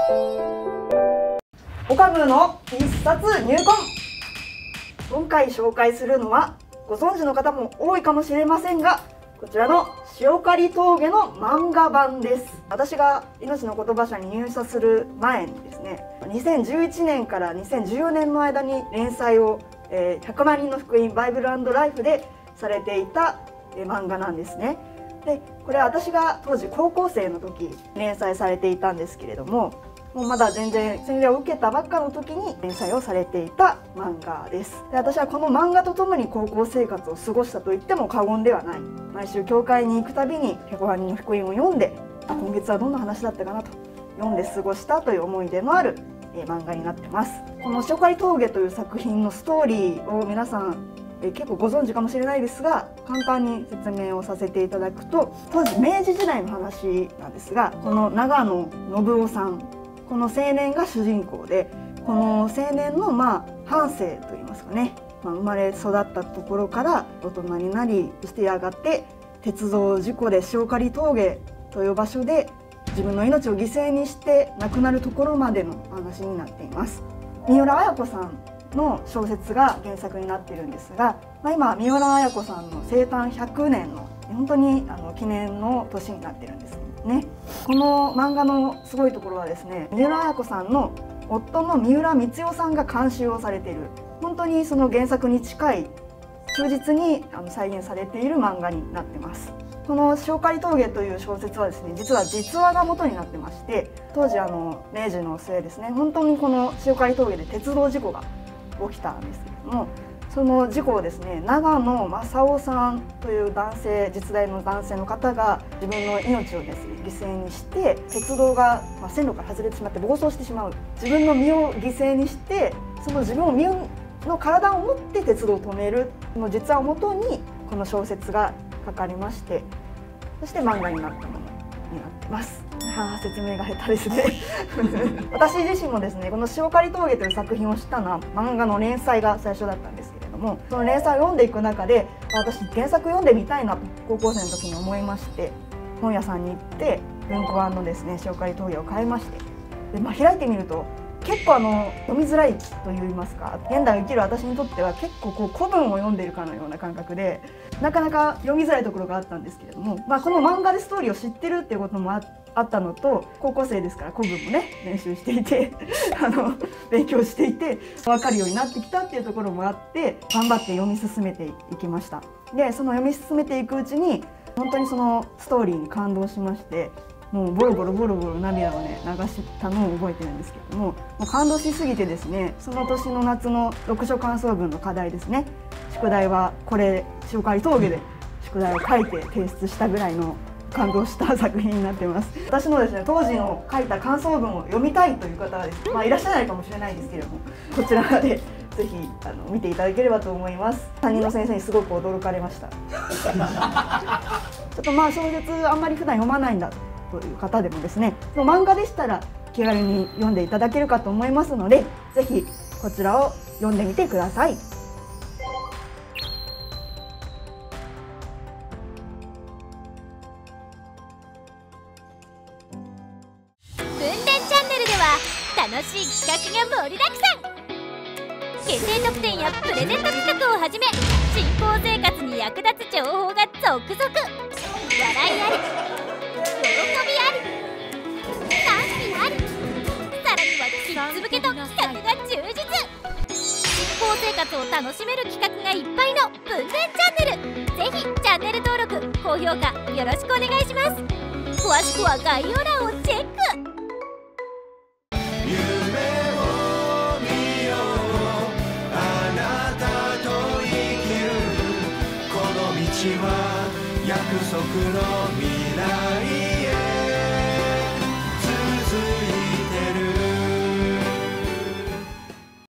オカムーの一冊入魂。今回紹介するのはご存知の方も多いかもしれませんが、こちらの塩刈峠の漫画版です。私が命の言葉社に入社する前にですね、2011年から2014年の間に連載を100万人の福音バイブル&ライフでされていた漫画なんですね。でこれは私が当時高校生の時連載されていたんですけれども、もうまだ全然洗礼を受けたばっかの時に連載をされていた漫画です。で私はこの漫画とともに高校生活を過ごしたと言っても過言ではない。毎週教会に行くたびに100万人の福音を読んで、今月はどんな話だったかなと読んで過ごしたという思い出のある漫画になってます。この塩刈峠という作品のストーリーを皆さん結構ご存知かもしれないですが、簡単に説明をさせていただくと、当時明治時代の話なんですが、この長野信夫さん、この青年が主人公で、この青年の半生といいますかね、生まれ育ったところから大人になり、そしてやがて鉄道事故で塩刈峠という場所で自分の命を犠牲にして亡くなるところまでの話になっています。三浦綾子さんの小説が原作になっているんですが、今三浦綾子さんの生誕100年の本当に記念の年になってるんですね。この漫画のすごいところはですね、三浦綾子さんの夫の三浦光代さんが監修をされている、本当にその原作に近い忠実に再現されている漫画になってます。この塩刈峠という小説はですね、実は実話が元になってまして、当時明治の末ですね、本当にこの塩刈峠で鉄道事故が起きたんですけれども、その事故をですね、長野正夫さんという男性、実在の男性の方が自分の命をですね犠牲にして、鉄道が線路から外れてしまって暴走してしまう、自分の身を犠牲にして、その自分の体を持って鉄道を止めるの実話をもとにこの小説が書かれまして、そして漫画になったものになってます。説明が下手ですね私自身もですね、この塩刈峠という作品を知ったのは漫画の連載が最初だったんですけれども、その連載を読んでいく中で、私原作読んでみたいなと高校生の時に思いまして、本屋さんに行って文庫版のですね塩刈峠を買いまして、で、開いてみると結構読みづらいといいますか、現代を生きる私にとっては結構古文を読んでいるかのような感覚で、なかなか読みづらいところがあったんですけれども、この漫画でストーリーを知ってるっていうこともあったのと、高校生ですから古文もね練習していて勉強していて分かるようになってきたっていうところもあって、頑張って読み進めていきました。でその読み進めていくうちに本当にそのストーリーに感動しまして、もうボロボロ涙をね流したのを覚えてるんですけれども、感動しすぎてですね、その年の夏の読書感想文の課題ですね、宿題はこれ塩刈峠で宿題を書いて提出したぐらいの感動した作品になっています。私のですね当時の書いた感想文を読みたいという方はですね、いらっしゃらないかもしれないですけれども、こちらでぜひ見ていただければと思います。担任の先生にすごく驚かれましたちょっと小説あんまり普段読まないんだという方でもですね、漫画でしたら気軽に読んでいただけるかと思いますので、ぜひこちらを読んでみてください。 文連チャンネルでは楽しい企画が盛りだくさん。限定特典やプレゼント企画をはじめ、新興生活に役立つ情報が続々。笑いあり、喜びあり、賛否あり、さらにはキッズ向けと企画が充実。新興生活を楽しめる企画がいっぱいの文連チャンネル、ぜひチャンネル登録高評価よろしくお願いします。詳しくは概要欄をチェック。 約束の未来